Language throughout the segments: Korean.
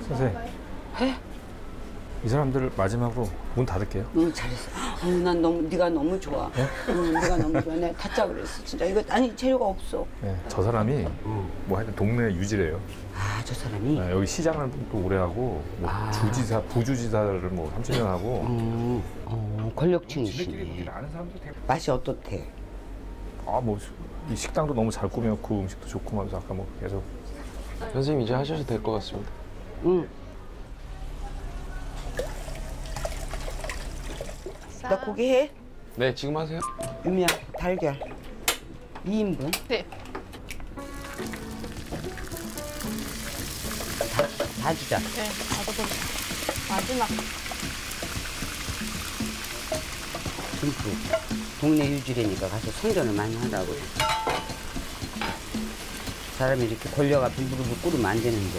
선생님. 해? 이 사람들 마지막으로 문 닫을게요. 응, 잘했어. 난 너무 네가 너무 좋아. 네? 네가 너무 좋아. 내가 닫자 그랬어. 진짜 이거 아니 재료가 없어. 네, 저 사람이 뭐 하여튼 동네 유지래요. 아, 저 사람이? 네, 여기 시장을 또 오래 하고 뭐 주지사, 부주지사를 뭐 30년 하고. 권력층이시네. 아는 사람도 되게. 맛이 어떻대? 뭐 이 식당도 너무 잘 꾸몄고 음식도 좋고 하면서 아까 뭐 계속. 선생님 이제 하셔도 될 것 같습니다. 응. 나 고기 해? 네, 지금 하세요. 유미야, 달걀 2인분. 네. 다 주자. 네, 나도 마지막. 듬뿍. 동네 유지래니까 가서 성전을 많이 하라고. 사람이 이렇게 권력 앞에 무릎을 꿇으면 안 되는데.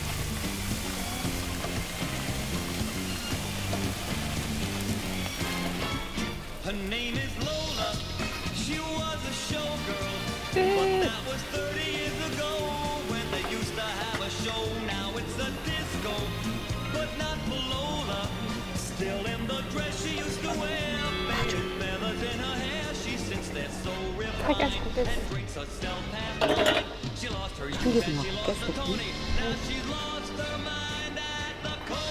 Her name is Lola. She was a showgirl, but that was 30 years ago when they used to have a show. Now it's a disco, but not for Lola. Still in the dress she used to wear, faded feathers in her hair. She sits there so refined and drinks herself half. She lost her youth and she lost her Tony. Now she's lost her mind at the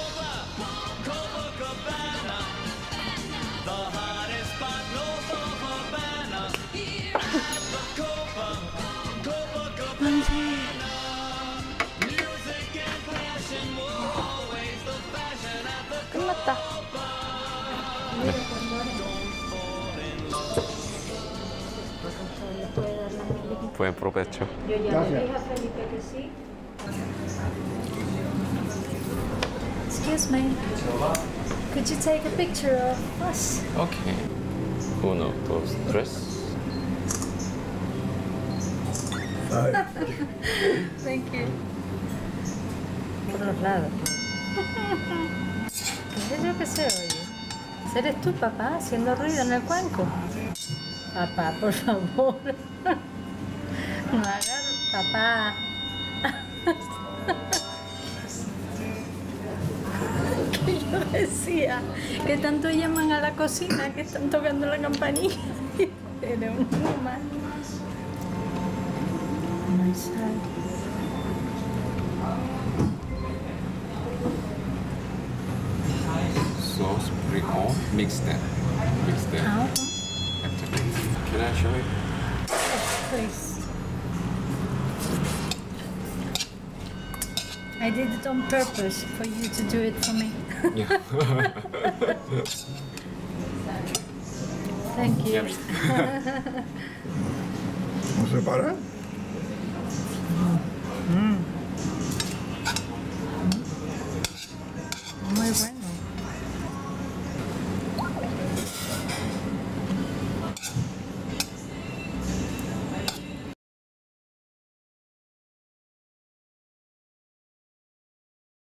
Copacabana. The hottest spot north of Havana. At the Copacabana. Music and passion were always the fashion at the 끝났다. Buen provecho. Yo ya le dije a Felipe que sí. Excuse me. Could you take a picture of us? Okay. Uno, dos, tres. Thank you. Por los lados. ¿Qué es yo que se oye? ¿Eres tú, papá, haciendo ruido en el cuenco? Papá, por favor. No hagas, papá. Que yo decía que tanto llaman a la cocina que están tocando la campanilla. Pero no más. No sale. Sauce, all mix that. Mix that. Ah, Can I show you? please. I did it on purpose for you to do it for me. Yeah. Thank you. ¿No se para?